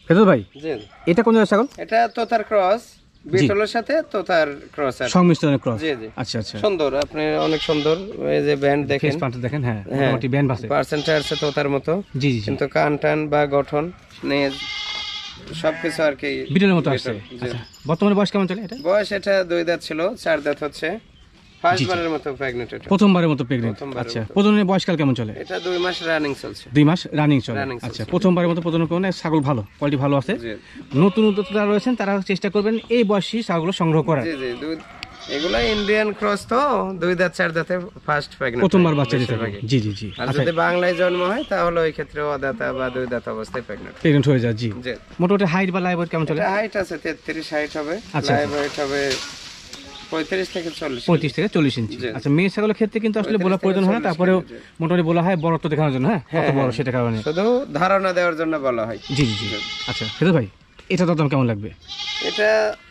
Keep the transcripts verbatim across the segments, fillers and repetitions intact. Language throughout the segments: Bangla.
ফেরদৌস ভাই, এটা কোন জাতের ছাগল? এটা তোতার ক্রস, বিটলের সাথে তোতার ক্রস আর সংমিশ্রণের ক্রস। জি জি। আচ্ছা আচ্ছা, সুন্দর, আপনি অনেক সুন্দর। এই যে ব্যান্ড দেখেন, ফেস পার্ট দেখেন, হ্যাঁ মোটামুটি ব্যান্ড আছে, পার্সেন্টেজ আছে তোতার মতো। জি জি, কিন্তু কান টান বা গঠন নেজ সবকিছু আর কি বিটলের মতো আছে। আচ্ছা, বর্তমানে বয়স কেমন চলে এটা? বয়স এটা দুই দাঁত ছিল, চার দাঁত হচ্ছে, ফার্স্টবারের মতো প্রেগন্যান্ট, এটা প্রথমবারের মতো প্রেগন্যান্ট। আচ্ছা, প্রজননের বয়সকাল কেমন চলে? এটা দুই মাস রানিং চলছে। দুই মাস রানিং চলে। আচ্ছা, প্রথমবারের মতো প্রজনন করলে ছাগল ভালো, কোয়ালিটি ভালো আছে। নতুন উদ্যোক্তারা রয়েছেন, তারা চেষ্টা করবেন এই বয়সী ছাগলগুলো সংগ্রহ করার। জি জি, দুই এগুলা ইন্ডিয়ান ক্রস, তো দুই দাঁত চার দাঁতে ফার্স্ট প্রেগন্যান্ট, প্রথমবার বাচ্চা দিতে পারে। জি জি জি। আর যদি বাংলায় জন্ম হয় তাহলে ওই ক্ষেত্রে অদাতা বা দুই দাঁত অবস্থায় প্রেগন্যান্ট প্রেগন্যান্ট হয়ে যায়। জি, জি। মোটামুটি হাইট বা লাইভ ওয়েট কেমন চলে? হাইট আছে তেত্রিশ, হাইট হবে, লাইভ ওয়েট হবে পঁয়ত্রিশ থেকে চল্লিশ, পঁয়ত্রিশ থেকে চল্লিশ ইঞ্চি। আচ্ছা, মেয়ে ছাগলের ক্ষেত্রে কিন্তু আসলে বলা প্রয়োজন হয় না, তারপরেও মোটামুটি বলা হয় বড়ত্ব দেখানোর জন্য। হ্যাঁ, কত বড় সেটা কারণে শুধু ধারণা দেওয়ার জন্য বলা হয়। জি জি জি। আচ্ছা ফেরদৌস ভাই, এটা দাম কেমন লাগবে? এটা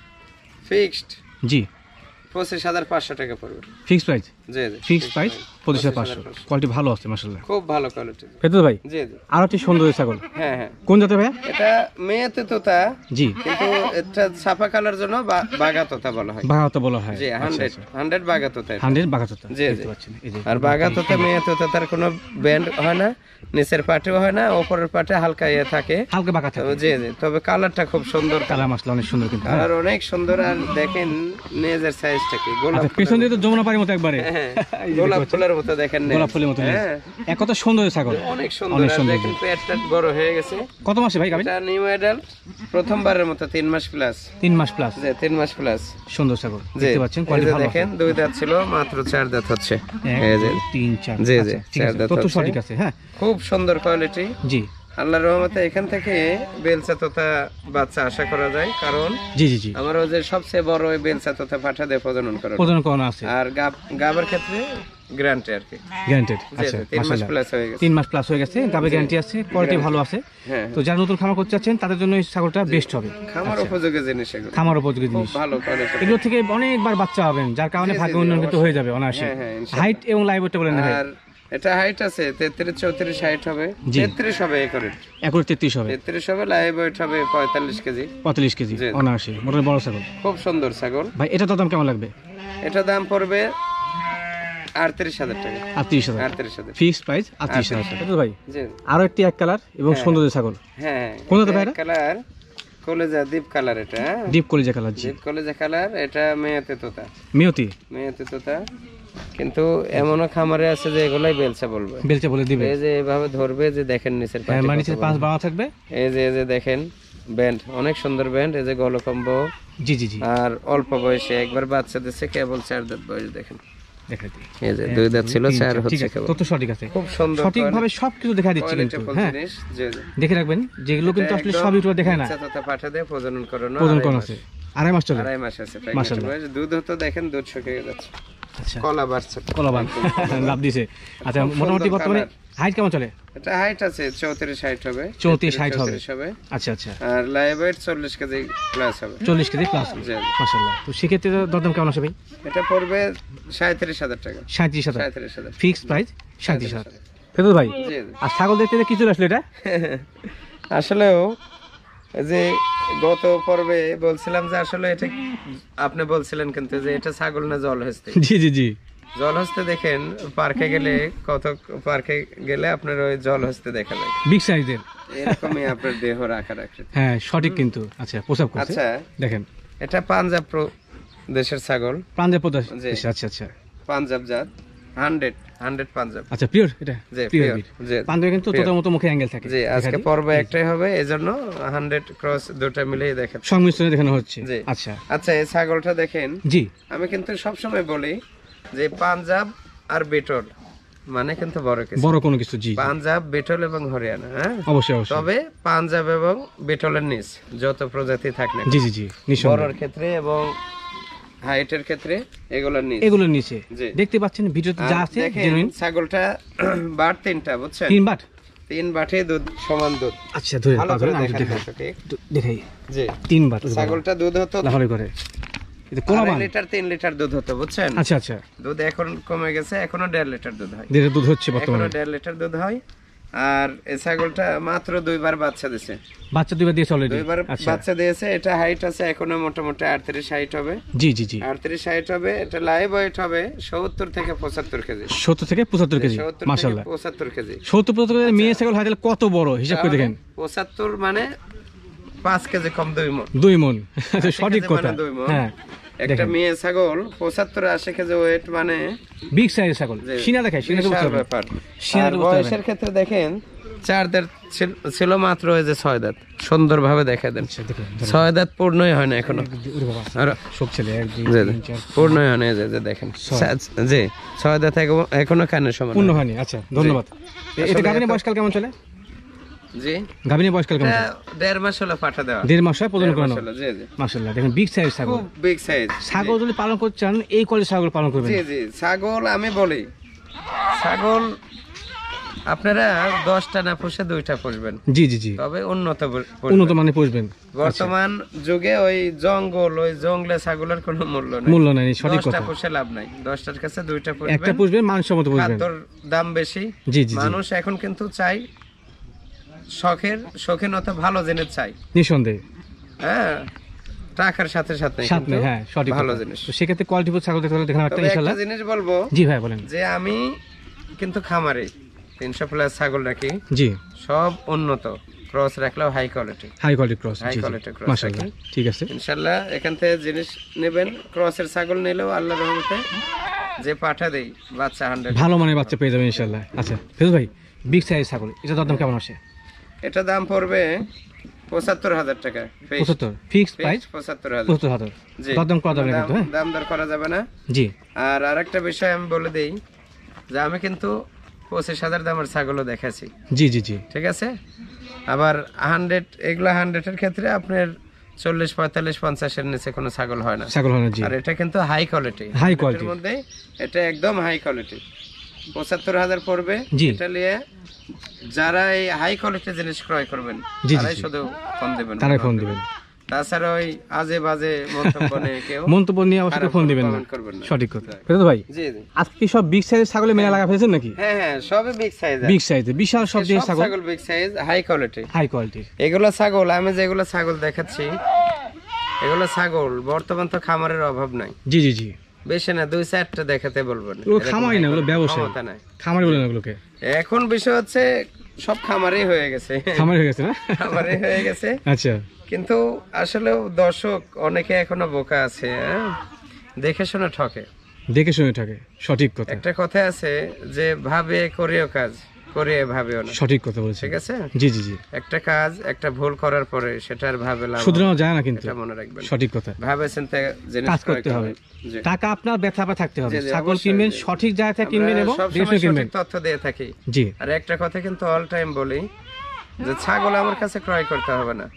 ফিক্সড জি পঁচিশ হাজার পাঁচশো টাকা পড়বে। Fixed price? জি জি, ফিক্সড প্রাইস পঁচিশ হাজার পাঁচশো। কোয়ালিটি ভালো আছে মাশাআল্লাহ, খুব ভালো কোয়ালিটি। ফেরদৌস ভাই, জি জি, আরো একটি সুন্দর ছাগল। হ্যাঁ হ্যাঁ। কোন জাতের ভাইয়া? এটা মেয়েতে তোতা। জি, কিন্তু এটা ছাপা কালার জন্য বাগা তোতা বলা হয়। বাগা তোতা বলা হয়। জি, হান্ড্রেড হান্ড্রেড বাগা তোতা। হান্ড্রেড বাগা তোতা। জি জি। আর বাগা তোতা মেয়ে তোতা, তার কোনো ব্যান্ড হয় না, নিচের পাটেও হয় না, উপরের পাটে হালকা ইয়ে থাকে, হালকা বাগা থাকে। জি জি, তবে কালারটা খুব সুন্দর, কালার মাশাআল্লাহ অনেক সুন্দর, কিন্তু কালার অনেক সুন্দর। আর দেখেন নেজের সাইজটা কি, গোলাপ পেছন দিয়ে তো যমুনা পাড়ির মতো একবারে, গোলাপ ফুলের মতো দেখেন, গোলাপ ফুলের মতো। এক কথা সুন্দর ছাগল, অনেক সুন্দর। দেখেন পেটটা বড় হয়ে গেছে। কত মাসে ভাই গাভী? এটা নিউ অ্যাডাল্ট, প্রথমবারের মতো তিন মাস প্লাস। তিন মাস প্লাস? জি, তিন মাস প্লাস। সুন্দর ছাগল দেখতে পাচ্ছেন, কোয়ালিটি ভালো। দেখেন দুই দাঁত ছিল, মাত্র চার দাঁত হচ্ছে। এই যে তিন চার। জি জি, চার দাঁত। তত সঠিক আছে। হ্যাঁ, খুব সুন্দর কোয়ালিটি। জি, আল্লাহর রহমতে এখান থেকে বেলচা তোতা বাচ্চা আশা করা যায়, কারণ জি জি জি, আমার ওই যে সবচেয়ে বড় ওই বেলচা তোতা পাঠা দিয়ে প্রজনন করা, প্রজনন করানো আছে। আর গাবের ক্ষেত্রে গ্যারান্টি আর কি, গ্যারান্টেড। আচ্ছা, তিন মাস প্লাস হয়ে গেছে। তিন মাস প্লাস হয়ে গেছে, গাবের গ্যারান্টি আছে, কোয়ালিটি ভালো আছে। তো যারা নতুন খামার করতে চাচ্ছেন তাদের জন্য এই ছাগলটা বেস্ট হবে। খামার উপযোগী জিনিস এগুলো, খামার উপযোগী জিনিস, ভালো কোয়ালিটি। এগুলো থেকে অনেকবার বাচ্চা হবেন, যার কারণে ভাগ্য উন্নয়ন কিন্তু হয়ে যাবে অনায়াসে। হাইট এবং লাইভ ওয়েটটা বলেন না ভাই? আর এটা হাইট আছে তেত্রিশ চৌত্রিশ, হাইট হবে তেত্রিশ হবে, একরেট একরেট তেত্রিশ হবে, তেত্রিশ হবে, লাইভ ওয়েট হবে পঁয়তাল্লিশ কেজি, পঁয়তাল্লিশ কেজি অনায়াসে, মোটামুটি বড় ছাগল, খুব সুন্দর ছাগল ভাই। এটা তো দাম কেমন লাগবে? এটা দাম পড়বে আটত্রিশ হাজার টাকা। আটত্রিশ হাজার? আটত্রিশ হাজার ফিক্সড প্রাইস আটত্রিশ হাজার টাকা। ভাই জি, আরো একটি এক কালার এবং সুন্দর ছাগল। হ্যাঁ, কোন জাতের ভাই? কালার কলেজা ডিপ কালার, এটা ডিপ কলেজা কালার। জি, ডিপ কলেজা কালার। এটা মেয়েতে তোতা, মেয়তি মেয়েতে তোতা। কিন্তু এমনও খামারে আছে যে এগুলাই বেলচা বলবে, বেলচা বলে দিবে। এই যে এভাবে ধরবে, যে দেখেন নিচের পাশে, মানে নিচের পাঁচ বাড়া থাকবে। এই যে এই যে দেখেন ব্যান্ড, অনেক সুন্দর ব্যান্ড। এই যে গলকম্ব। জি জি জি। আর অল্প বয়সে একবার বাচ্চা দিচ্ছে, কেবল চার দাঁত বয়স। দেখেন দেখাই এই যে দুই দাঁত ছিল, চার হচ্ছে কেবল। তত সঠিক আছে, খুব সুন্দর, সঠিকভাবে সবকিছু দেখা দিচ্ছে কিন্তু। হ্যাঁ, দেখে রাখবেন, যেগুলো কিন্তু আসলে সব ইউটিউবে দেখায় না। আচ্ছা, পাঠা দিয়ে প্রজনন করানো, প্রজনন করানো আছে, আড়াই মাস চলে। আড়াই মাস আছে মাশাআল্লাহ। দুধ তো দেখেন, দুধ শুকিয়ে যাচ্ছে। আচ্ছা, কলা বাড়ছে, কলা বান লাভ দিছে। আচ্ছা, মোটামুটি বর্তমানে হাইট কেমন চলে? এটা হাইট আছে চৌত্রিশ, হাইট হবে চৌত্রিশ, হাইট হবে। আচ্ছা আচ্ছা। আর লাইভ ওয়েট চল্লিশ কেজি প্লাস হবে, চল্লিশ কেজি প্লাস। মাশাআল্লাহ। তো সেক্ষেত্রে দরদাম কেমন আসবে ভাই? এটা পড়বে সাঁইত্রিশ হাজার টাকা। সাঁইত্রিশ হাজার? সাঁইত্রিশ হাজার ফিক্সড প্রাইস সাঁইত্রিশ হাজার। ফেরদৌস ভাই, আর ছাগল দেখতে কি চলে আসলো এটা? আসলেও যে গত পর্বে বলছিলাম যে আসলে এটা আপনি বলছিলেন কিন্তু যে এটা ছাগল না জল হস্তি। জি জি জি। জল হস্তে দেখেন, পার্কে গেলে, কত পার্কে গেলে আপনার ওই জল হস্তে দেখা যায়, বিগ সাইজের, এরকমই আপনার দেহ রাখার আকৃতি। হ্যাঁ, সঠিক কিন্তু। আচ্ছা, প্রসাব করছে। আচ্ছা, দেখেন এটা পাঞ্জাব দেশের ছাগল, পাঞ্জাব প্রদেশ। আচ্ছা আচ্ছা, পাঞ্জাব জাত, হান্ড্রেড হান্ড্রেড পাঞ্জাব। আচ্ছা, পিওর এটা? জি, পিওর। জি, পাঞ্জাবে কিন্তু তোতার মতো মুখে অ্যাঙ্গেল থাকে। জি, আজকে পর্ব একটাই হবে, এজন্য হান্ড্রেড ক্রস দুটো মিলিয়ে দেখেন, সংমিশ্রণে দেখানো হচ্ছে। জি। আচ্ছা আচ্ছা, এই ছাগলটা দেখেন। জি, আমি কিন্তু সবসময় বলি যে পাঞ্জাব আর বিটল মানে কিন্তু বড় কিছু, বড় কোনো কিছু। জি, পাঞ্জাব, বিটল এবং হরিয়ানা। হ্যাঁ, অবশ্যই অবশ্যই। তবে পাঞ্জাব এবং বিটলের নিচ যত প্রজাতি থাকে না, জি জি জি, বড়র ক্ষেত্রে এবং হাইটের ক্ষেত্রে এগুলোর নিচে, এগুলোর নিচে দেখতে পাচ্ছেন ভিডিওতে যা আছে। দেখেন ছাগলটা বাট তিনটা, বুঝছেন? তিন বাট, তিন বাটে দুধ, সমান দুধ। আচ্ছা, ধরে ভালো করে আমি দেখাই দেখাই। জি, তিন বাট। ছাগলটা দুধ হতো লাফালাফি করে, এটা কোলা বান লিটার, তিন লিটার দুধ হতো, বুঝছেন? আচ্ছা আচ্ছা। দুধ এখন কমে গেছে, এখনো দেড় লিটার দুধ হয়। দেড় দুধ হচ্ছে বর্তমানে, দেড় লিটার দুধ হয়। আর এই ছাগলটা মাত্র দুইবার বাচ্চা দিয়েছে। বাচ্চা দুইবার দিয়েছে অলরেডি? দুইবার বাচ্চা দিয়েছে। এটা হাইট আছে এখনো মোটামুটি আটত্রিশ হাইট হবে। জি জি জি, আটত্রিশ হাইট হবে। এটা লাইভ ওয়েট হবে সত্তর থেকে পঁচাত্তর কেজি। সত্তর থেকে পঁচাত্তর কেজি, মাশাআল্লাহ। পঁচাত্তর কেজি, সত্তর পঁচাত্তর কেজি মেয়ে ছাগল হয়, তাহলে কত বড় হিসাব করে দেখেন। পঁচাত্তর মানে পাঁচ কেজি কম, দুই মণ। দুই মণ, সঠিক কথা। হ্যাঁ, একটা মেয়ে ছাগল পঁচাত্তর আশি কেজি ওয়েট মানে বিগ সাইজ ছাগল। সিনা দেখায়, সিনা ব্যাপার। আর বয়সের ক্ষেত্রে দেখেন চার দাঁত ছিল মাত্র, ওই যে ছয় দাঁত সুন্দর ভাবে দেখা দেন। ছয় দাঁত পূর্ণই হয় না এখনো, পূর্ণই হয় না। এই যে দেখেন, জি ছয় দাঁত এখনো কানের সমান পূর্ণ হয়নি। আচ্ছা, ধন্যবাদ। এটা গাভিনের বয়সকাল কেমন চলে? জি, গাভিনের বয়সকাল কেমন? দেড় মাস হলো পাঠা দেওয়া। দেড় মাস হয় প্রজনন করানো। মাশাআল্লাহ, দেখেন বিগ সাইজ ছাগল, খুব বিগ সাইজ। ছাগল যদি পালন করতে চান এই কোয়ালিটির ছাগল পালন করবেন। জি জি, ছাগল আমি বলি ছাগল আপনারা দশটা না পুষে দুইটা পুষবেন। জি জি জি, তবে উন্নত উন্নত মানে পুষবেন। বর্তমান যুগে ওই জঙ্গল, ওই জঙ্গলে ছাগলের কোনো মূল্য নেই, মূল্য নেই। সঠিক কথা, দশটা পুষে লাভ নাই। দশটার কাছে দুইটা পুষবেন, একটা পুষবেন, মানসম্মত পুষবেন। খাদ্যর দাম বেশি। জি জি, মানুষ এখন কিন্তু চাই শখের শৌখিনতা, ভালো জিনিস চাই নিঃসন্দেহে। হ্যাঁ, টাকার সাথে সাথে সাথে, হ্যাঁ সঠিক ভালো জিনিস। তো সেক্ষেত্রে কোয়ালিটিফুল ছাগল দেখতে হলে দেখেন একটা ইনশাআল্লাহ। একটা জিনিস বলবো, জি ভাই বলেন। যে আমি কিন্তু খামারে তিনশো প্লাস ছাগল রাখি। জি, সব উন্নত ক্রস রাখলেও high quality, high quality cross. High quality cross মাশাআল্লাহ, ঠিক আছে। ইনশাআল্লাহ এখান থেকে জিনিস নেবেন। ক্রসের ছাগল নিলেও আল্লাহর রহমতে যে পাঠা দেই বাচ্চা হান্ড্রেড ভালো মানের বাচ্চা পেয়ে যাবেন ইনশাআল্লাহ। আচ্ছা ফিরোজ ভাই, বিগ সাইজ ছাগল এটা দাম কেমন আসে? এটা দাম পড়বে পঁচাত্তর হাজার টাকা। পঁচাত্তর ফিক্সড প্রাইস? পঁচাত্তর হাজার। পঁচাত্তর হাজার দাম করা যাবে না কিন্তু? হ্যাঁ, দাম দর করা যাবে না। জি। আর আরেকটা বিষয় আমি বলে দেই যে আমি কিন্তু পঁচিশ হাজার দামের ছাগলও দেখাচ্ছি। জি জি জি, ঠিক আছে। আবার হান্ড্রেড, এগুলো হান্ড্রেডের ক্ষেত্রে আপনার চল্লিশ পঁয়তাল্লিশ পঞ্চাশের নিচে কোনো ছাগল হয় না। ছাগল হয় না, জি। আর এটা কিন্তু হাই কোয়ালিটি, হাই কোয়ালিটির মধ্যে এটা একদম হাই কোয়ালিটি। পঁচাত্তর হাজার পড়বে। এটা নিয়ে যারা এই হাই কোয়ালিটির জিনিস ক্রয় করবেন তারাই শুধু ফোন দেবেন, তারাই ফোন দিবেন। তাছাড়া ওই আজে বাজে মন্তব্য নিয়ে কেউ মন্তব্য নিয়ে অবশ্যই ফোন দিবেন না। সঠিক কথা ফিরোজ ভাই। জি জি, আজকে কি সব বিগ সাইজের ছাগলে মেলা লাগা ফেলেছেন নাকি? হ্যাঁ হ্যাঁ, সবই বিগ সাইজ। বিগ সাইজ, বিশাল সব যে ছাগল, ছাগল big size, high quality, high quality. এগুলো ছাগল আমি যেগুলো ছাগল দেখাচ্ছি এগুলো ছাগল বর্তমান তো খামারের অভাব নাই। জি জি জি, বেশি না, দুই চারটা দেখাতে বলবেন। ও খামারই না, ওগুলো ব্যবসা, খামারই বলেন ওগুলোকে। এখন বিষয় হচ্ছে সব খামারই হয়ে গেছে, খামারই হয়ে গেছে না, খামারই হয়ে গেছে। আচ্ছা, কিন্তু আসলে দর্শক অনেকে এখনো বোকা আছে, দেখে শুনে ঠকে, দেখে শুনে ঠকে। সঠিক কথা। একটা কথা আছে যে ভাবে করিও কাজ, করে ভাবেও না। সঠিক কথা বলেছেন। ঠিক আছে। জি জি জি, একটা কাজ একটা ভুল করার পরে সেটার ভাবে লাভ শুধরানো যায় না, কিন্তু মনে রাখবেন। সঠিক কথা। ভাবে চিন্তে জিনিস কাজ করতে হবে। টাকা আপনার ব্যথা পা থাকতে হবে। ছাগল কিনবেন সঠিক জায়গা থেকে কিনবেন এবং দেখে কিনবেন। তথ্য দিয়ে থাকি। জি। আর একটা কথা কিন্তু অল টাইম বলি যে ছাগল আমার কাছে ক্রয় করতে হবে না।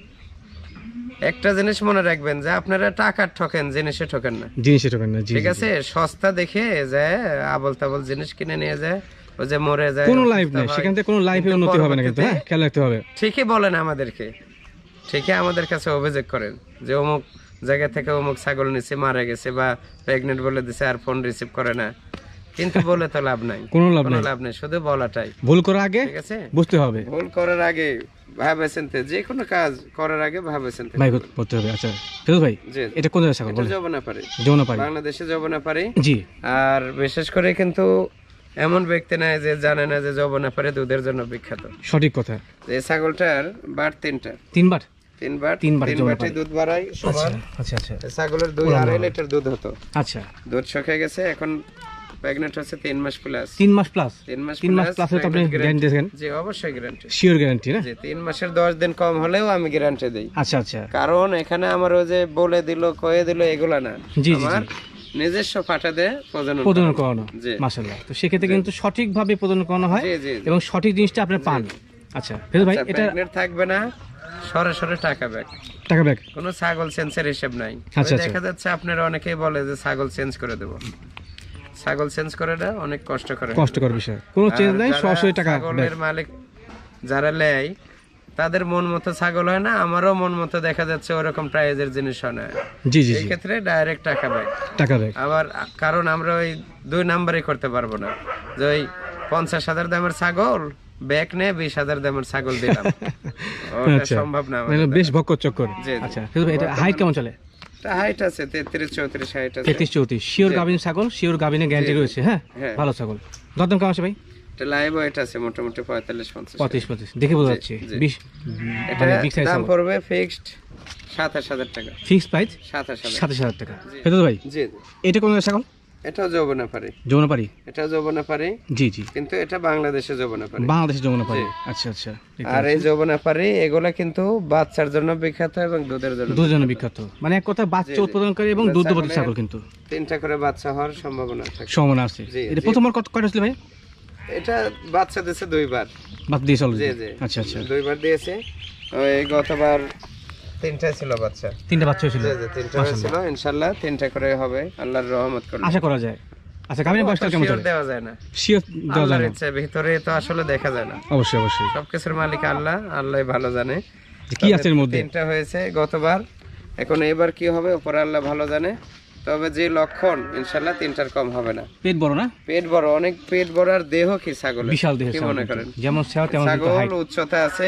একটা জিনিস মনে রাখবেন যে আপনারা টাকা ঠকেন, জিনিসে ঠকেন না, জিনিসে ঠকেন না। জি, ঠিক আছে। সস্তা দেখে যায় আবল তাবল জিনিস কিনে নিয়ে যায়, ওই যে মরে যায়, কোনো লাইফ নাই সেখান থেকে, কোনো লাইফে উন্নতি হবে না কিন্তু। হ্যাঁ, খেয়াল রাখতে হবে। ঠিকই বলেন আমাদেরকে, ঠিকই আমাদের কাছে অভিযোগ করেন যে অমুক জায়গা থেকে অমুক ছাগল নিচে মারা গেছে বা প্রেগনেন্ট বলে দিছে, আর ফোন রিসিভ করে না। কিন্তু বলে তো লাভ নাই, কোনো লাভ নাই, লাভ নেই, শুধু বলাটাই। ভুল করার আগে ঠিক আছে, বুঝতে হবে। ভুল করার আগে ভাবে চিন্তে, যে কোনো কাজ করার আগে ভাবে চিন্তে ভাই করতে হবে। আচ্ছা ফিরোজ ভাই, এটা কোন জায়গা ছাগল? এটা যমুনাপাড়ি। যমুনাপাড়ি, বাংলাদেশে যমুনাপাড়ি। জি। আর বিশেষ করে কিন্তু এমন ব্যক্তি নাই যে জানে না যে যমুনাপাড়ি দুধের জন্য বিখ্যাত। সঠিক কথা। এই ছাগলটার বার তিনটা, তিনবার তিনবার তিনবার তিনবারটি দুধ বাড়াই সমান। আচ্ছা আচ্ছা, ছাগলের দুই আড়াই লিটার দুধ হতো। আচ্ছা, দুধ শুকিয়ে গেছে, এখন প্রেগন্যান্ট হচ্ছে তিন মাস প্লাস। তিন মাস প্লাস, তিন মাস তিন মাস প্লাস তো আপনি গ্যারান্টি দেন? জি অবশ্যই গ্যারান্টি, শিওর গ্যারান্টি না? জি, তিন মাসের দশ দিন কম হলেও আমি গ্যারান্টি দেই। আচ্ছা আচ্ছা, কারণ এখানে আমার ওই যে বলে দিল কয়ে দিল এগুলা না, জি জি, আমার নিজস্ব পাঠা দিয়ে প্রজনন প্রজনন করানো। মাশাআল্লাহ, তো সেক্ষেত্রে কিন্তু সঠিক ভাবে প্রজনন করানো হয় এবং সঠিক জিনিসটা আপনি পান। আচ্ছা ফিরোজ ভাই, এটা প্রেগন্যান্ট থাকবে না, সরাসরি টাকা ব্যাক, টাকা ব্যাক, কোনো ছাগল চেঞ্জের হিসাব নাই। আচ্ছা, দেখা যাচ্ছে আপনারা অনেকেই বলে যে ছাগল চেঞ্জ করে দেব, ছাগল চেঞ্জ করে না, অনেক কষ্ট করে, কষ্টকর বিষয়। কোনো চেঞ্জ নাই, সরাসরি টাকা। ছাগলের মালিক যারা নেয় তাদের মন মতো ছাগল হয় না, আমারও মন মতো দেখা যাচ্ছে ওরকম প্রাইজের জিনিস হয় না। জি জি, এই ক্ষেত্রে ডাইরেক্ট টাকা ব্যাক, টাকা ব্যাক। আবার কারণ আমরা ওই দুই নাম্বারই করতে পারবো না যে ওই পঞ্চাশ হাজার দামের ছাগল ব্যাগ নে বিশ হাজার দামের ছাগল দিলাম, ওটা সম্ভব না মানে বেশ ভক্কর চক্কর। আচ্ছা এটা হাইট কেমন চলে? এটা হাইট আছে তেত্রিশ চৌত্রিশ হাইট আছে। তেত্রিশ চৌত্রিশ শিওর গাভিন ছাগল, শিওর গাভিনে গ্যারান্টি রয়েছে। হ্যাঁ ভালো ছাগল। দরদাম কেমন আছে ভাই? এটা লাইভ ওয়েট আছে মোটামুটি পঁয়তাল্লিশ পঞ্চাশ। পঁয়ত্রিশ পঁচিশ দেখে বোঝা যাচ্ছে। বিশ এটা দাম পড়বে ফিক্সড সাতাশ হাজার টাকা। ফিক্সড প্রাইস সাতাশ হাজার সাতাশ হাজার টাকা। ফেরদৌস ভাই জি এটা কোন ছাগল? এটাও যৌবনাপাড়ি। যৌবনাপাড়ি? এটা যৌবনাপাড়ি জি জি, কিন্তু এটা বাংলাদেশে যৌবনাপাড়ি। বাংলাদেশে যৌবনাপাড়ি, আচ্ছা আচ্ছা। আর এই যৌবনাপাড়ি এগুলা কিন্তু বাচ্চার জন্য বিখ্যাত এবং দুধের জন্য দুধের জন্য বিখ্যাত, মানে এক কথা বাচ্চা উৎপাদনকারী এবং দুগ্ধবতী ছাগল। কিন্তু তিনটা করে বাচ্চা হওয়ার সম্ভাবনা থাকে, সম্ভাবনা আছে। এটা প্রথমবার কত কয়টা ছিল ভাই? এটা বাচ্চা দিয়েছে দুইবার। বাচ্চা দিয়েছে জি জি, আচ্ছা আচ্ছা, দুইবার দিয়েছে। ওই গতবার তিনটা ছিল বাচ্চা, তিনটা বাচ্চা ছিল। জি জি, তিনটা ছিল। ইনশাআল্লাহ তিনটা করে হবে আল্লাহর রহমত করলে, আশা করা যায়। আচ্ছা গাভিনের বয়সটা কেমন চলে? দেওয়া যায় না, শিওর দেওয়া যায় না, ইচ্ছা ভিতরে তো আসলে দেখা যায় না। অবশ্যই অবশ্যই, সবকিছুর মালিক আল্লাহ, আল্লাহই ভালো জানে কি আছে এর মধ্যে। তিনটা হয়েছে গতবার, এখন এবার কি হবে উপরে আল্লাহ ভালো জানে। তবে যে লক্ষণ ইনশাআল্লাহ তিনটার কম হবে না। পেট বড় না? পেট বড়, অনেক পেট বড়। আর দেহ কি ছাগলের বিশাল দেহ, কি মনে করেন? যেমন ছাগল তেমন ছাগল উচ্চতা আছে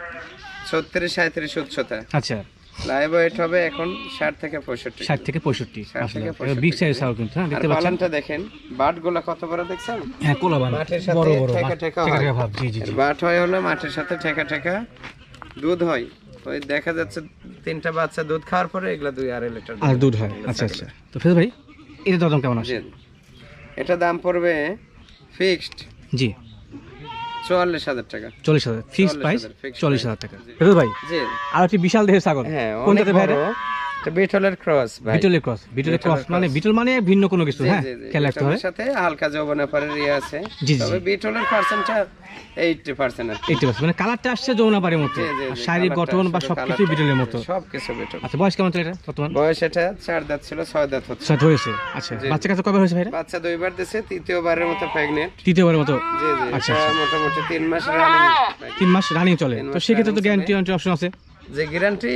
ছত্রিশ সাঁইত্রিশ উচ্চতা। আচ্ছা লাইভ ওয়েট হবে এখন ষাট থেকে পঁয়ষট্টি। ষাট থেকে পঁয়ষট্টি আসলে বিগ সাইজ ছাগল কিন্তু। হ্যাঁ দেখতে পাচ্ছেন, পালনটা দেখেন, বাটগুলো কত বড় দেখছেন? হ্যাঁ কোলাবান মাঠের সাথে বড় বড় ঠেকা ঠেকা ঠেকা হয়। ঠেকা ভাব। জি জি জি, বাট হয় হলো মাঠের সাথে ঠেকা ঠেকা দুধ হয়। ওই দেখা যাচ্ছে তিনটা বাচ্চা দুধ খাওয়ার পরে এগুলা দুই আড়াই লিটার আর দুধ হয়। আচ্ছা আচ্ছা, তো ফেরদৌস ভাই এটা দাম কেমন আছে? এটা দাম পড়বে ফিক্সড জি চুয়াল্লিশ হাজার টাকা। চল্লিশ হাজার ফিক্সড প্রাইস, চল্লিশ হাজার টাকা। ফেরদৌস ভাই জি, আর একটি বিশাল দেহের ছাগল। হ্যাঁ কোন অনেক জাতের ভাই? বড়। এটা বিটলের ক্রস ভাই। বিটলের ক্রস? বিটলের ক্রস মানে বিটল মানে ভিন্ন কোনো কিছু। হ্যাঁ খেয়াল রাখতে হবে। এর সাথে হালকা যৌবনাপাড়ির ইয়ে আছে, জি, জি। তবে বিটলের পার্সেন্টটা আশি পার্সেন্ট আর কি। আশি পার্সেন্ট মানে কালারটা আসছে যৌবনাপাড়ির মতো, জি, জি, আর জি, শারীরিক কালারটা গঠন বা আসলে সবকিছু কালারটা বিটলের মতো। সবকিছু বিটল। আচ্ছা বয়স কেমন চলে এটা বর্তমান? বয়স এটা চার দাঁত ছিল, ছয় দাঁত হচ্ছে। আচ্ছা ধরেছে। আচ্ছা বাচ্চা কাছে কবে হয়েছে ভাই? বাচ্চা দুইবার দিয়েছে, তৃতীয়বারের মতো প্রেগন্যান্ট। তৃতীয়বারের মতো? জি জি, আচ্ছা এটা মোটামুটি তিন মাস রানিং। তিন মাস রানিং চলে, তো সেক্ষেত্রে তো গ্যারান্টি ওয়ারেন্টি অপশন আছে? যে গ্যারান্টি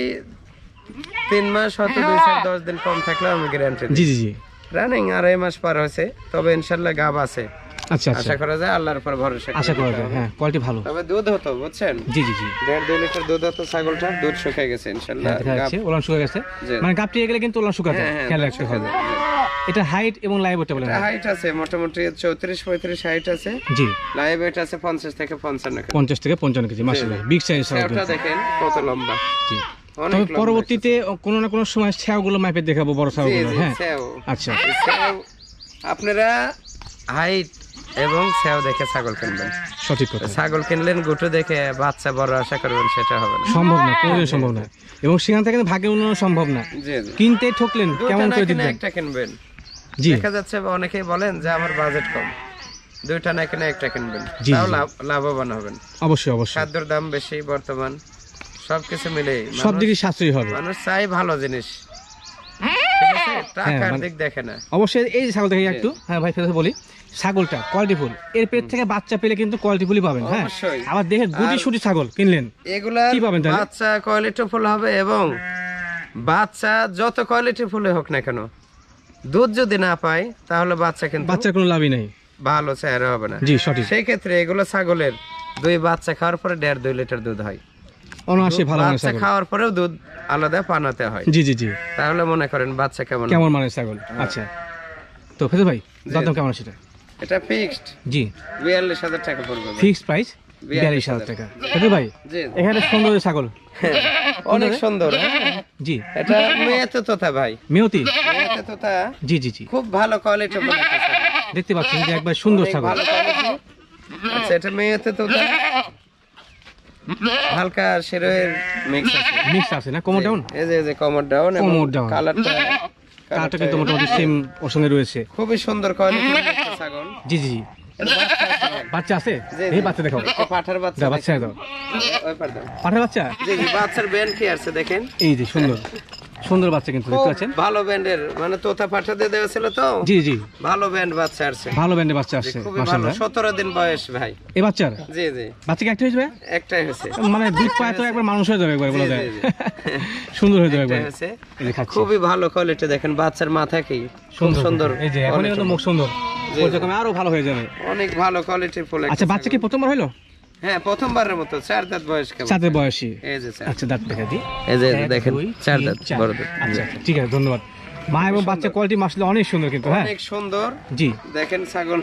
তিন মাস হয়তো দুই চার দশ দিন কম থাকলেও আমি গ্যারান্টি জি জি জি। রানিং আড়াই মাস পার হয়েছে, তবে ইনশাআল্লাহ গাব আছে। আচ্ছা আচ্ছা, আশা করা যায়, আল্লাহর উপর ভরসা আশা করা যায়। হ্যাঁ কোয়ালিটি ভালো। তবে দুধ হতো বুঝছেন, জি জি জি, দেড় দুই লিটার দুধ হতো ছাগলটা। দুধ শুকিয়ে গেছে ইনশাআল্লাহ। দেখা যাচ্ছে ওলান শুকিয়ে গেছে, মানে গাপ টিকে গেলে কিন্তু ওলান শুকাতে খেয়াল রাখতে হবে। এটা হাইট এবং লাইভ ওয়েট বলেন? হাইট আছে মোটামুটি চৌত্রিশ পঁয়ত্রিশ হাইট আছে। জি, লাইভ ওয়েট আছে পঞ্চাশ থেকে পঞ্চান্ন কেজি। পঞ্চাশ থেকে পঞ্চান্ন কেজি, মাশাআল্লাহ বিগ সাইজ ছাগল। এটা দেখেন কত লম্বা। জি, অনেক তবে পরবর্তীতে কোনো না কোনো সময় ছাগলগুলো মাপে দেখাবো, বড় ছাগলগুলো। হ্যাঁ আচ্ছা, আপনারা হাইট এবং সেও দেখে ছাগল কিনবেন। সঠিক কথা। ছাগল কিনলেন গুটো দেখে বাচ্চা বড় আশা করবেন, সেটা হবে না, সম্ভব না, কোনোদিন সম্ভব না। এবং সেখান থেকে ভাগে উন্নয়ন সম্ভব না। জি জি, কিনতে ঠকলেন কেমন করে দিবেন? একটা কিনবেন। জি, দেখা যাচ্ছে অনেকেই বলেন যে আমার বাজেট কম, দুইটা না কিনে একটা কিনবেন, জি, তাও জি। লাভ- লাভবান হবেন। অবশ্যই অবশ্যই, খাদ্যের দাম বেশি বর্তমান, সবকিছু মিলে সব দিকে সাশ্রয়ী হবে। মানুষ চাই ভালো জিনিস, ঠিক আছে? টাকার মানে- দিক দেখে না। অবশ্যই এই যে ছাগল দেখে একটু, হ্যাঁ ভাই ফেরত বলি, ছাগলটা কোয়ালিটিফুল, এর পেট থেকে বাচ্চা পেলে কিন্তু কোয়ালিটিফুলই পাবেন। হ্যাঁ অবশ্যই। আবার দেখে গুটি সুটি ছাগল কিনলেন, এগুলা কি পাবেন তাহলে? বাচ্চা কোয়ালিটি ফুল হবে, এবং বাচ্চা যত কোয়ালিটি ফুল হোক না কেন, দুধ যদি না পায় তাহলে বাচ্চা কিন্তু বাচ্চার কোনো লাভই নাই। ভালো চেহারা হবে না। জি সঠিক, সেই ক্ষেত্রে এগুলো ছাগলের দুই বাচ্চা খাওয়ার পরে দেড় দুই লিটার দুধ হয়। অনায়াসে ভালো মানের বাচ্চা ছাগল। খাওয়ার পরেও দুধ আলাদা পানাতে হয়। জি জি জি, তাহলে মনে করেন বাচ্চা কেমন কেমন মানের ছাগল। আচ্ছা তো ফেরত ভাই দাম কেমন সেটা? এটা ফিক্সড জি, বিয়াল্লিশ হাজার টাকা পড়বে। ফিক্সড প্রাইস বিয়াল্লিশ হাজার টাকা। ফেরত ভাই জি, এখানে সুন্দর ছাগল, অনেক সুন্দর। হ্যাঁ? জি এটা মেয়েতে তোতা ভাই, মেয়তি। মেয়েতে তোতা, জি জি জি, খুব ভালো কোয়ালিটি ফুল একটা ছাগল। দেখতে পাচ্ছেন যে একবার সুন্দর ছাগল। ভালো quality। আচ্ছা এটা মেয়েতে তোতা, হালকা শেরের মিক্স আছে, মিক্স আছে না? কমর ডাউন, এই যে এই যে কমর ডাউন এবং কমর ডাউন। কালারটা কালারটা কিন্তু মোটামুটি সেম ওর সঙ্গে রয়েছে। খুবই সুন্দর কোয়ালিটি ছাগল। জি জি জি, এটা বাচ্চা আছে। বাচ্চা আছে? জি, এই জি। বাচ্চা দেখাও, এটা পাঠার বাচ্চা। দাও বাচ্চা দাও, ওই পার দাও। পাঠার বাচ্চা। জি জি, বাচ্চার ব্যান্ড কি আছে দেখেন, এই যে সুন্দর সুন্দর বাচ্চা কিন্তু দেখতে খুব পাচ্ছেন। ভালো ব্যান্ডের, মানে তোতা পাঠা দিয়ে দেওয়া ছিল তো, জি জি, ভালো ব্যান্ড বাচ্চা আসছে, ভালো ব্যান্ডে বাচ্চা আসছে খুবই ভালো। মাশাআল্লাহ। সতেরো দিন বয়স ভাই। এই বাচ্চার জি জি, বাচ্চা কি একটা হয়েছে ভাই? একটাই হয়েছে। মানে দুধ পায় তো একবার মানুষ হয়ে যাবে একবার, বলা জি, যায়। জি, জি। সুন্দর হয়ে যাবে একটাই একবার। হয়েছে। এই যে খাচ্ছে। খুবই ভালো কোয়ালিটি দেখেন, বাচ্চার মাথা কি খুব সুন্দর। এই যে এখন কিন্তু মুখ সুন্দর, জি, ওরকম আরো ভালো হয়ে যাবে। অনেক ভালো কোয়ালিটির ফুল। আচ্ছা বাচ্চা কি প্রথমবার হলো? হ্যাঁ প্রথমবারের মতো চার দাঁত বয়স কেমন চার দাঁত বয়সী এই যে চার। আচ্ছা দাঁত দেখা দিই এই যে এক, দেখেন দুই, চার তিন, দাঁত চার। বড় দাঁত আচ্ছা আচ্ছা, ঠিক আছে ধন্যবাদ। মা এবং বাচ্চা কোয়ালিটি মাসলে অনেক সুন্দর কিন্তু হ্যাঁ অনেক সুন্দর জি দেখেন ছাগল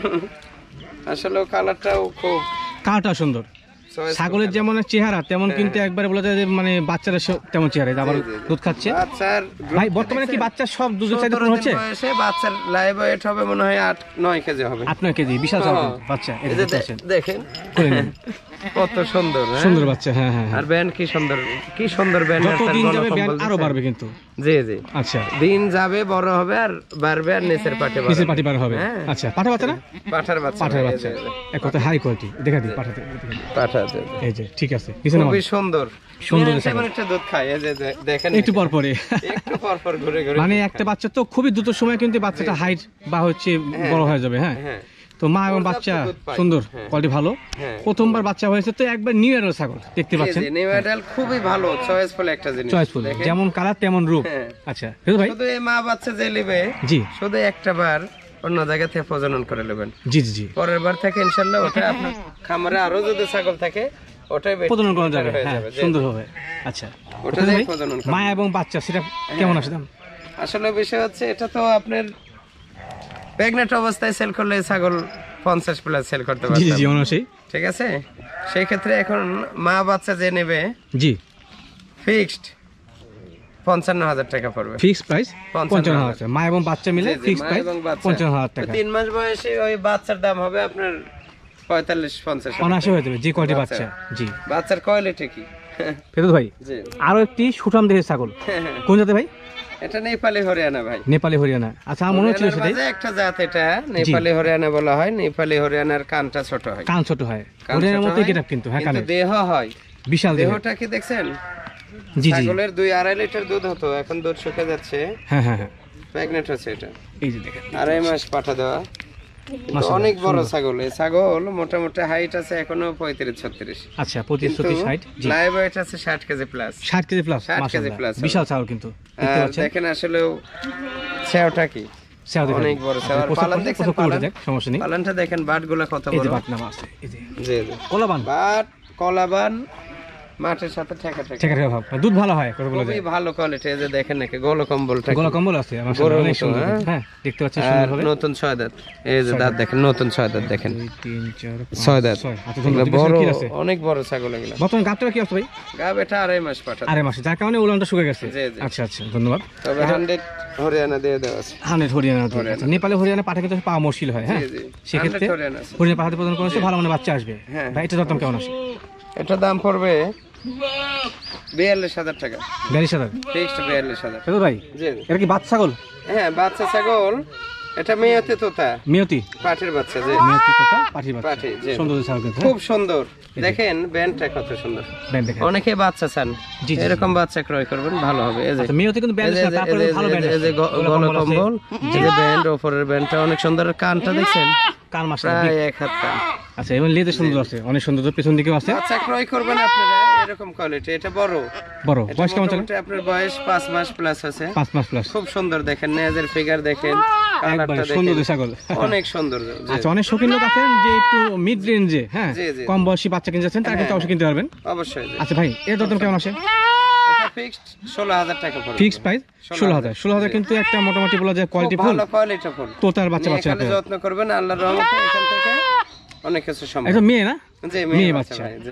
আসলে কালারটাও খুব কাটা সুন্দর choice ছাগলের যেমন চেহারা তেমন কিন্তু একবার বলা যায় যে মানে বাচ্চারা সব তেমন চেহারা আবার জি, জি, জি। দুধ খাচ্ছে বাচ্চার ভাই বর্তমানে কি বাচ্চা সব দুধের চাইতে পূরণ হচ্ছে বয়সে বাচ্চার লাইভ ওয়েট হবে মনে হয় আট নয় কেজি হবে আপনার কেজি বিশাল ছাগল হ্যাঁ। কিন্তু, বাচ্চা এই এটা যে দেখতে দে- পাচ্ছেন। দেখেন করে নিন। কত সুন্দর হ্যাঁ? সুন্দর বাচ্চা হ্যাঁ হ্যাঁ হ্যাঁ। আর ব্যান্ড কি সুন্দর কি সুন্দর ব্যান্ড যত দিন যাবে ব্যান্ড আরো বাড়বে কিন্তু জি জি আচ্ছা দিন যাবে বড় হবে আর বাড়বে আর নিচের পাটে বাড়বে। নিচের পাটি বার হবে হ্যাঁ। আচ্ছা পাঠা বাচ্চা না পাঠার বাচ্চা পাঠার এই বাচ্চা যে, এই যে, এক কথা হাই কোয়ালিটি দেখা দিই পাঠাতে পাঠা জি, জি। এই যে ঠিক আছে কিছু না খুবই সুন্দর সুন্দর সুন্দর তেমন একটা দুধ খায় এই যে যে, দেখেন একটু পর পরে একটু পর পর ঘুরে ঘুরে মানে একটা বাচ্চা তো খুবই দ্রুত সময় কিন্তু বাচ্চাটা হাইট বা হচ্ছে বড় হয়ে যাবে হ্যাঁ হ্যাঁ তো মা এবং বাচ্চা দুধ পায়। সুন্দর হ্যাঁ। কোয়ালিটি ভালো হ্যাঁ। প্রথমবার বাচ্চা হয়েছে তো একবার নিউ ইয়ারের ছাগল দেখতে পাচ্ছেন জি, জি, নিউ মডেল খুবই ভালো চয়েসফুল একটা জিনিস চয়েসফুল দেখেন। যেমন কালার তেমন রূপ হ্যাঁ। আচ্ছা ফিরোজ ভাই শুধু এই মা বাচ্চা যে নেবে জি শুধু একটা বার অন্য জায়গা থেকে প্রজনন করে নেবেন জি জি জি পরের বার থেকে ইনশাল্লাহ ওটা আপনার খামারে আরো যদি ছাগল থাকে ওটাই বেশি প্রজনন করা যাবে হয়ে হ্যাঁ যাবে, জি। সুন্দর হবে আচ্ছা ওটা ফিরোজ দিয়ে ভাই, প্রজনন করা। মা এবং বাচ্চা সেটা কেমন আসে দাম আসলে বিষয় হচ্ছে এটা তো আপনার প্রেগনেন্ট অবস্থায় সেল করলে ছাগল পঞ্চাশ প্লাস সেল করতে জি জি পারবেন জি অনায়াসেই ঠিক আছে সেই ক্ষেত্রে এখন মা বাচ্চা যে নেবে জি ফিক্সড পঞ্চান্ন হাজার টাকা পড়বে ফিক্স প্রাইস পঞ্চান্ন পঞ্চান্ন হাজার। হাজার মা এবং বাচ্চা মিলে জি, জি, ফিক্স মা প্রাইস এবং বাচ্চা। পঞ্চান্ন হাজার টাকা তিন মাস বয়সে ওই বাচ্চার দাম হবে আপনার পঁয়তাল্লিশ পঞ্চাশ হাজার অনায়াসে হয়ে যাবে যে কোয়ালিটি বাচ্চা। বাচ্চা জি বাচ্চার কোয়ালিটি কি ফেরত ভাই জি আরো একটি সুঠাম দেহের ছাগল কোন জাতে ভাই এটা নেপালি হরিয়ানা ভাই নেপালি হরিয়ানা আচ্ছা আমার মনে হচ্ছিল হরিয়ানার সেটাই মাঝে একটা জাত এটা নেপালি হরিয়ানা বলা হয় নেপালি হরিয়ানার কানটা ছোট হয় কান ছোট হয় কান হরিয়ানার ছোট মতো হয়, গেটআপ কিন্তু হ্যাঁ কিন্তু কানে দেহ হয় বিশাল দেহ দেহটা কি দেখছেন জি জি ছাগলের দুই আড়াই লিটার দুধ হতো এখন দুধ শুকে যাচ্ছে হ্যাঁ হ্যাঁ হ্যাঁ প্রেগনেন্ট হচ্ছে এটা এই যে দেখেন আড়াই মাস পাঠা দেওয়া কিন্তু মাশাআল্লাহ, অনেক বড় ছাগল এই ছাগল মোটামুটি হাইট আছে এখনো পঁয়ত্রিশ ছত্রিশ আচ্ছা পঁচিশ ছত্রিশ ষাট জি লাইভ ওয়েট আছে ষাট কেজি প্লাস ষাট কেজি প্লাস ষাট কেজি plus হবে। বিশাল ছাগল কিন্তু দেখতে আর পাচ্ছেন দেখেন আসলেও সেওটা কি সেও দেখেন অনেক বড় সেও। আর প্রচুর- পালন প্রচুর- দেখছেন, প্রচুর quality পালন? দেখ, সমস্যা নেই পালনটা দেখেন বাট গুলা কত এই বড় যে বাটনামা আছে এই যে জি জি কোলাবান বাট কলাবান মাঠের সাথে ঠেকা ঠেকা ঠিক আছে ভাব দুধ ভালো হয় কথা বলা খুবই যায় ভালো কোয়ালিটি এই যে দেখেন নাকি গোল কম্বলটা গলা কম্বল আছে আমার সামনে গরুর অনেক মতো, সুন্দর হ্যাঁ? হ্যাঁ দেখতে পাচ্ছেন আর সুন্দর হবে নতুন ছয় দাঁত এই যে দাঁত দেখেন নতুন ছয় দাঁত দেখেন দুই তিন চার পাঁচ, ছয় দাঁত ছয় আচ্ছা এগুলো ধন্যবাদ বড় কি আছে অনেক বড় ছাগল এগুলো বর্তমানে গাবটা কি আছে ভাই গাব এটা আড়াই মাস পাঠা আরে মাসে যার কারণে উলানটা শুকে গেছে জি, জি। আচ্ছা আচ্ছা ধন্যবাদ তবে হান্ড্রেড হরিয়ানা দিয়ে দেওয়া আছে হান্ড্রেড হরিয়ানা দুধ। আচ্ছা, নেপালে হরিয়ানা পাঠা কিন্তু পাওয়া মুশকিল হয় হ্যাঁ জি, জি। সেক্ষেত্রে হান্ড্রেড হরিয়ানা আছে। হরিয়ানা পাঠাতে প্রদান করেছে ভালো মানে বাচ্চা আসবে হ্যাঁ। ভাই এটা দাম কেমন আসে এটার দাম পড়বে বিয়াল্লিশ হাজার টাকা বিয়াল্লিশ হাজার ফিক্সড বিয়াল্লিশ হাজার ফেরত ভাই জি জি। এটা কি বাচ্চা ছাগল হ্যাঁ বাচ্চা ছাগল এটা মেয়াতে তোতা মিয়তি পাঠির বাচ্চা যে মিয়তি কথা পাঠির বাচ্চা পাঠি জি সুন্দর ছাগল কিন্তু খুব সুন্দর দেখেন ব্যান্ডটা কত সুন্দর ব্যান্ড দেখেন অনেকে বাচ্চা চান জি, জি, এরকম বাচ্চা ক্রয় করবেন ভালো হবে এই যে আচ্ছা মিয়তি কিন্তু ব্যান্ড এই যে- আছে তারপরে এই যে- ভালো ব্যান্ড এই যে আছে গ- গলা কম্বল এই যে ব্যান্ড ওপরের ব্যান্ডটা অনেক সুন্দর আর কানটা দেখছেন কান মাস প্রায় এক হাত কান আচ্ছা এবং লেজে সুন্দর আছে অনেক সুন্দর পেছন দিকেও আছে বাচ্চা ক্রয় করবেন আপনারা এরকম কোয়ালিটি এটা বড় বড় এটা বয়স কেমন চলে মোটামুটি আপনার বয়স পাঁচ মাস প্লাস আছে পাঁচ মাস প্লাস খুব সুন্দর দেখেন নেজের ফিগার দেখেন কালারটা একবারে সুন্দর দেখেন ছাগল অনেক সুন্দর জি। আচ্ছা অনেক শৌখিন লোক আছেন যে একটু মিড রেঞ্জে হ্যাঁ জি, জি। কম বয়সী বাচ্চা কিনতে যাচ্ছেন তারা কিন্তু অবশ্যই কিনতে পারবেন অবশ্যই জি। আচ্ছা ভাই এর দাম কেমন আসে এটা ফিক্সড ষোলো হাজার টাকা পড়বে ফিক্স প্রাইস ষোলো হাজার ষোলো হাজার কিন্তু একটা মোটামুটি বলা যায় কোয়ালিটি ফুল ভালো কোয়ালিটি ফুল তোতার বাচ্চা নিয়ে বাচ্চা খালি যত্ন করবেন আল্লাহর রহমতে এখান থেকে অনেক কিছু সম্ভব এটা মেয়ে না জি মেয়ে মেয়ে বাচ্চা। বাচ্চা ভাই